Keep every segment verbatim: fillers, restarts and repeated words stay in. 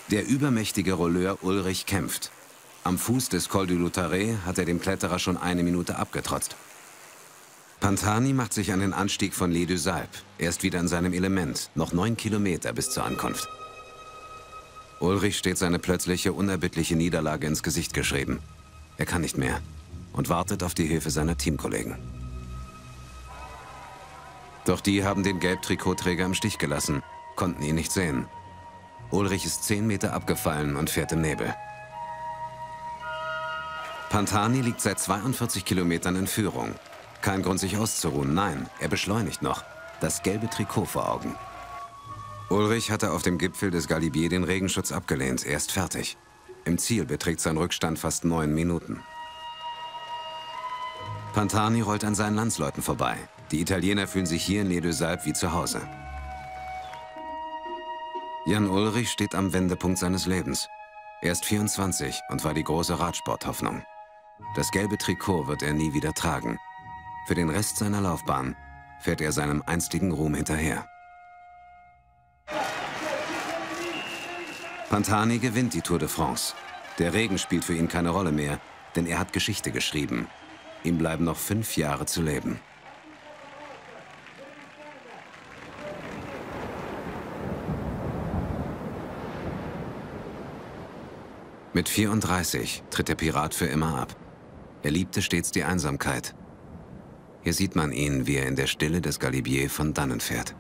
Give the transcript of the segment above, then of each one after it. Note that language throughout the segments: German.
Der übermächtige Rolleur Ulrich kämpft. Am Fuß des Col du Lautaret hat er dem Kletterer schon eine Minute abgetrotzt. Pantani macht sich an den Anstieg von Les Deux Alpes. Er ist wieder in seinem Element. Noch neun Kilometer bis zur Ankunft. Ulrich steht seine plötzliche, unerbittliche Niederlage ins Gesicht geschrieben. Er kann nicht mehr und wartet auf die Hilfe seiner Teamkollegen. Doch die haben den Gelbtrikotträger im Stich gelassen, konnten ihn nicht sehen. Ulrich ist zehn Meter abgefallen und fährt im Nebel. Pantani liegt seit zweiundvierzig Kilometern in Führung. Kein Grund, sich auszuruhen. Nein, er beschleunigt noch. Das gelbe Trikot vor Augen. Ulrich hatte auf dem Gipfel des Galibier den Regenschutz abgelehnt. Er ist fertig. Im Ziel beträgt sein Rückstand fast neun Minuten. Pantani rollt an seinen Landsleuten vorbei. Die Italiener fühlen sich hier in Les Deux Alpes wie zu Hause. Jan Ullrich steht am Wendepunkt seines Lebens. Er ist vierundzwanzig und war die große Radsporthoffnung. Das gelbe Trikot wird er nie wieder tragen. Für den Rest seiner Laufbahn fährt er seinem einstigen Ruhm hinterher. Pantani gewinnt die Tour de France. Der Regen spielt für ihn keine Rolle mehr, denn er hat Geschichte geschrieben. Ihm bleiben noch fünf Jahre zu leben. Mit vierunddreißig tritt der Pirat für immer ab. Er liebte stets die Einsamkeit. Hier sieht man ihn, wie er in der Stille des Galibier von dannen fährt.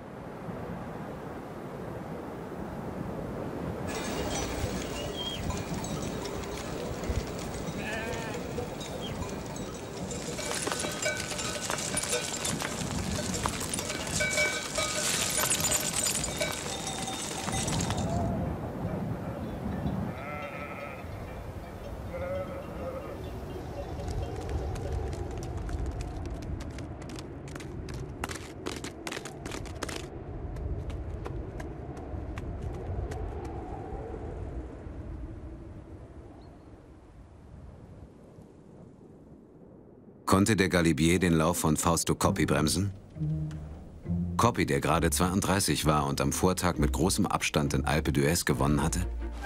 Konnte der Galibier den Lauf von Fausto Coppi bremsen? Coppi, der gerade zweiunddreißig war und am Vortag mit großem Abstand in Alpe d'Huez gewonnen hatte?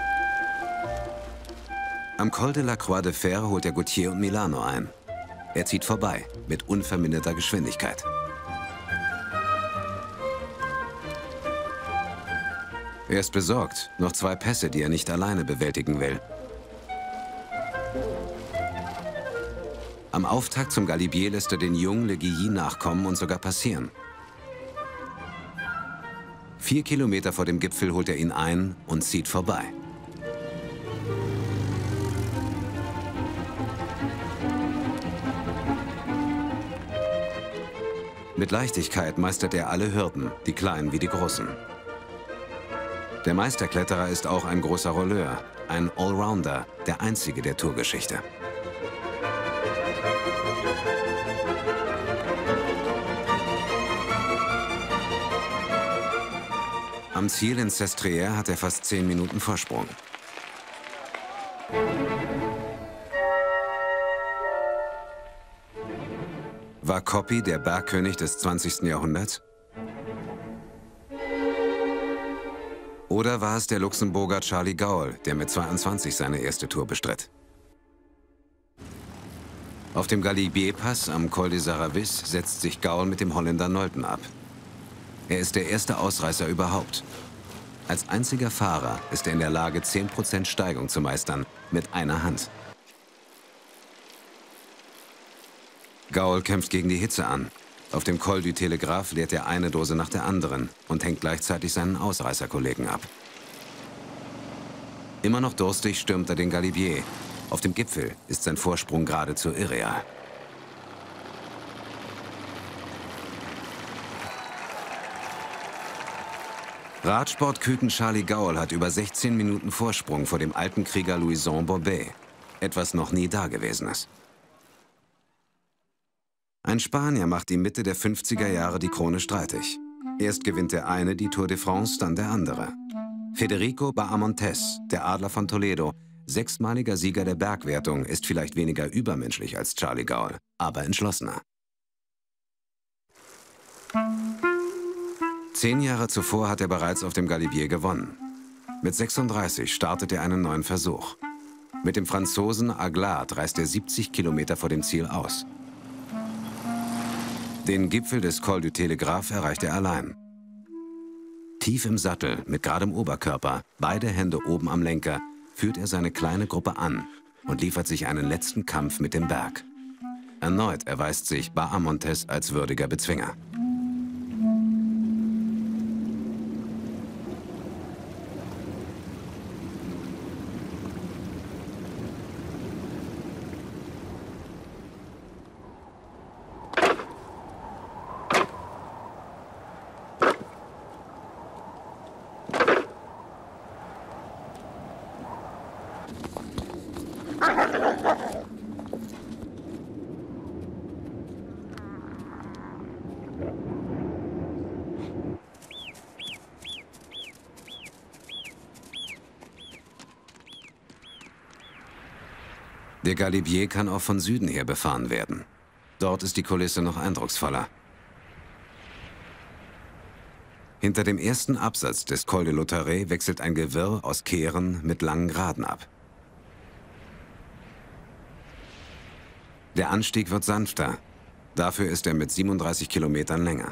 Am Col de la Croix de Fer holt er Gautier und Milano ein. Er zieht vorbei, mit unverminderter Geschwindigkeit. Er ist besorgt, noch zwei Pässe, die er nicht alleine bewältigen will. Am Auftakt zum Galibier lässt er den jungen Le Guilly nachkommen und sogar passieren. Vier Kilometer vor dem Gipfel holt er ihn ein und zieht vorbei. Mit Leichtigkeit meistert er alle Hürden, die kleinen wie die großen. Der Meisterkletterer ist auch ein großer Rolleur, ein Allrounder, der einzige der Tourgeschichte. Am Ziel in Sestriere hat er fast zehn Minuten Vorsprung. War Coppi der Bergkönig des zwanzigsten Jahrhunderts? Oder war es der Luxemburger Charlie Gaul, der mit zweiundzwanzig seine erste Tour bestritt? Auf dem Galibier-Pass am Col des Aravis setzt sich Gaul mit dem Holländer Nolten ab. Er ist der erste Ausreißer überhaupt. Als einziger Fahrer ist er in der Lage, zehn Prozent Steigung zu meistern, mit einer Hand. Gaul kämpft gegen die Hitze an. Auf dem Col du Telegraph leert er eine Dose nach der anderen und hängt gleichzeitig seinen Ausreißerkollegen ab. Immer noch durstig stürmt er den Galibier. Auf dem Gipfel ist sein Vorsprung geradezu irreal. Radsportküken Charlie Gaul hat über sechzehn Minuten Vorsprung vor dem alten Krieger Louison Bobet. Etwas noch nie Dagewesenes. Ein Spanier macht ihm Mitte der fünfziger Jahre die Krone streitig. Erst gewinnt der eine die Tour de France, dann der andere. Federico Bahamontes, der Adler von Toledo, sechsmaliger Sieger der Bergwertung, ist vielleicht weniger übermenschlich als Charlie Gaul, aber entschlossener. Zehn Jahre zuvor hat er bereits auf dem Galibier gewonnen. Mit sechsunddreißig startet er einen neuen Versuch. Mit dem Franzosen Aglard reist er siebzig Kilometer vor dem Ziel aus. Den Gipfel des Col du Télégraphe erreicht er allein. Tief im Sattel, mit geradem Oberkörper, beide Hände oben am Lenker, führt er seine kleine Gruppe an und liefert sich einen letzten Kampf mit dem Berg. Erneut erweist sich Bahamontes als würdiger Bezwinger. Der Galibier kann auch von Süden her befahren werden. Dort ist die Kulisse noch eindrucksvoller. Hinter dem ersten Absatz des Col de Lautaret wechselt ein Gewirr aus Kehren mit langen Graden ab. Der Anstieg wird sanfter. Dafür ist er mit siebenunddreißig Kilometern länger.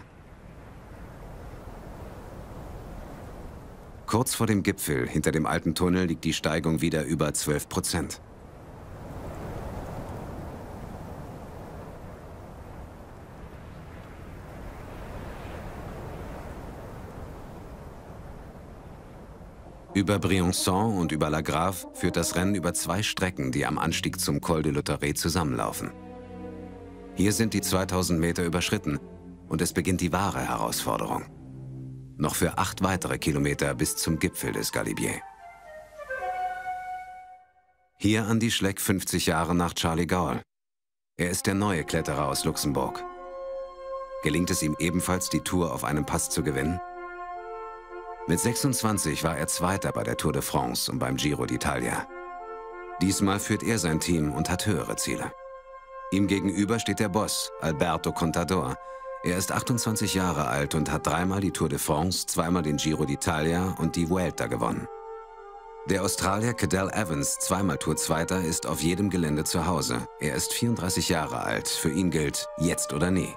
Kurz vor dem Gipfel, hinter dem alten Tunnel, liegt die Steigung wieder über zwölf Prozent. Über Briançon und über La Grave führt das Rennen über zwei Strecken, die am Anstieg zum Col de Lautaret zusammenlaufen. Hier sind die zweitausend Meter überschritten und es beginnt die wahre Herausforderung. Noch für acht weitere Kilometer bis zum Gipfel des Galibier. Hier Andy Schleck, fünfzig Jahre nach Charlie Gaulle. Er ist der neue Kletterer aus Luxemburg. Gelingt es ihm ebenfalls, die Tour auf einem Pass zu gewinnen? Mit sechsundzwanzig war er Zweiter bei der Tour de France und beim Giro d'Italia. Diesmal führt er sein Team und hat höhere Ziele. Ihm gegenüber steht der Boss, Alberto Contador. Er ist achtundzwanzig Jahre alt und hat dreimal die Tour de France, zweimal den Giro d'Italia und die Vuelta gewonnen. Der Australier Cadel Evans, zweimal Tourzweiter, ist auf jedem Gelände zu Hause. Er ist vierunddreißig Jahre alt. Für ihn gilt jetzt oder nie.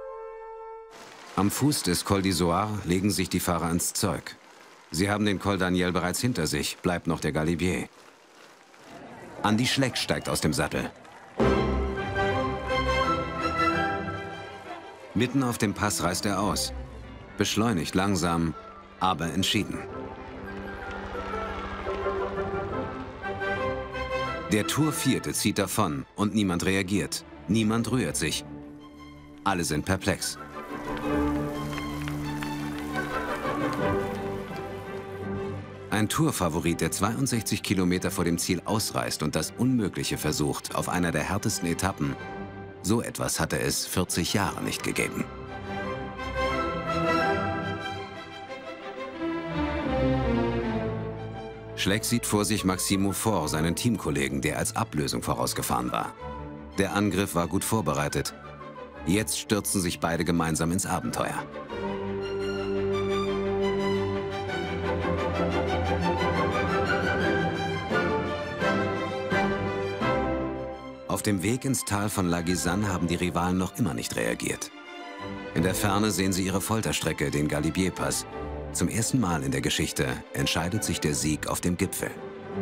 Am Fuß des Col d'Izoard legen sich die Fahrer ans Zeug. Sie haben den Col Daniel bereits hinter sich, bleibt noch der Galibier. Andy Schleck steigt aus dem Sattel. Mitten auf dem Pass reißt er aus. Beschleunigt langsam, aber entschieden. Der Tour-Vierte zieht davon und niemand reagiert. Niemand rührt sich. Alle sind perplex. Ein Tourfavorit, der zweiundsechzig Kilometer vor dem Ziel ausreißt und das Unmögliche versucht, auf einer der härtesten Etappen. So etwas hatte es vierzig Jahre nicht gegeben. Schleck sieht vor sich Maximo Faure, seinen Teamkollegen, der als Ablösung vorausgefahren war. Der Angriff war gut vorbereitet. Jetzt stürzen sich beide gemeinsam ins Abenteuer. Auf dem Weg ins Tal von La Guisane haben die Rivalen noch immer nicht reagiert. In der Ferne sehen sie ihre Folterstrecke, den Galibier-Pass. Zum ersten Mal in der Geschichte entscheidet sich der Sieg auf dem Gipfel.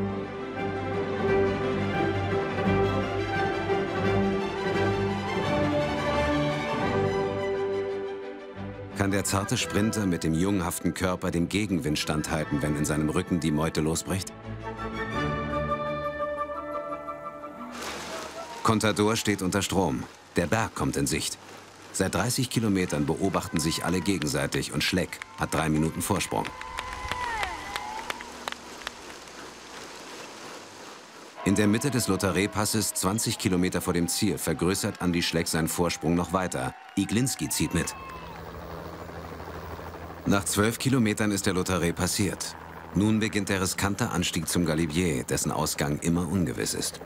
Kann der zarte Sprinter mit dem jungenhaften Körper dem Gegenwind standhalten, wenn in seinem Rücken die Meute losbricht? Contador steht unter Strom. Der Berg kommt in Sicht. Seit dreißig Kilometern beobachten sich alle gegenseitig und Schleck hat drei Minuten Vorsprung. In der Mitte des Lautaret-Passes, zwanzig Kilometer vor dem Ziel, vergrößert Andy Schleck seinen Vorsprung noch weiter. Iglinski zieht mit. Nach zwölf Kilometern ist der Lautaret passiert. Nun beginnt der riskante Anstieg zum Galibier, dessen Ausgang immer ungewiss ist.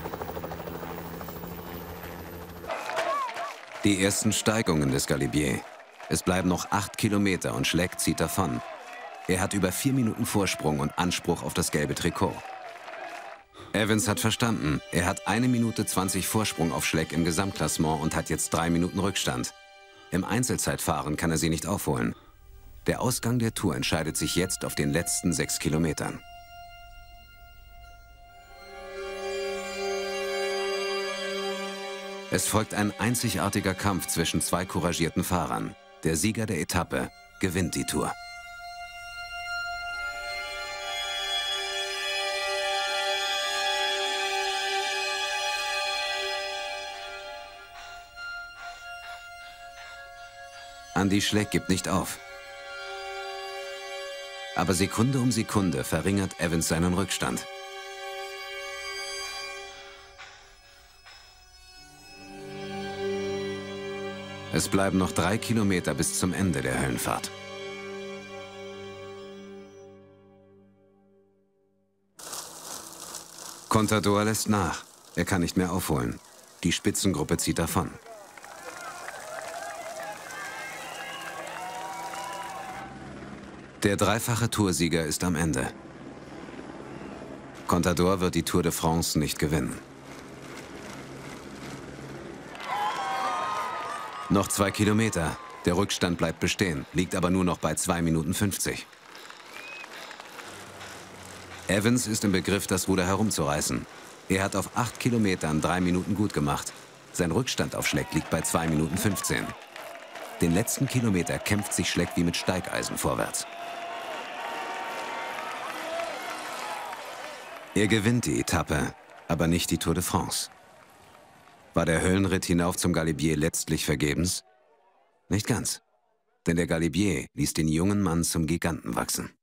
Die ersten Steigungen des Galibier. Es bleiben noch acht Kilometer und Schleck zieht davon. Er hat über vier Minuten Vorsprung und Anspruch auf das gelbe Trikot. Evans hat verstanden, er hat eine Minute zwanzig Vorsprung auf Schleck im Gesamtklassement und hat jetzt drei Minuten Rückstand. Im Einzelzeitfahren kann er sie nicht aufholen. Der Ausgang der Tour entscheidet sich jetzt auf den letzten sechs Kilometern. Es folgt ein einzigartiger Kampf zwischen zwei couragierten Fahrern. Der Sieger der Etappe gewinnt die Tour. Andy Schleck gibt nicht auf. Aber Sekunde um Sekunde verringert Evans seinen Rückstand. Es bleiben noch drei Kilometer bis zum Ende der Höllenfahrt. Contador lässt nach. Er kann nicht mehr aufholen. Die Spitzengruppe zieht davon. Der dreifache Toursieger ist am Ende. Contador wird die Tour de France nicht gewinnen. Noch zwei Kilometer. Der Rückstand bleibt bestehen, liegt aber nur noch bei zwei Minuten fünfzig. Evans ist im Begriff, das Ruder herumzureißen. Er hat auf acht Kilometern drei Minuten gut gemacht. Sein Rückstand auf Schleck liegt bei zwei Minuten fünfzehn. Den letzten Kilometer kämpft sich Schleck wie mit Steigeisen vorwärts. Er gewinnt die Etappe, aber nicht die Tour de France. War der Höllenritt hinauf zum Galibier letztlich vergebens? Nicht ganz. Denn der Galibier ließ den jungen Mann zum Giganten wachsen.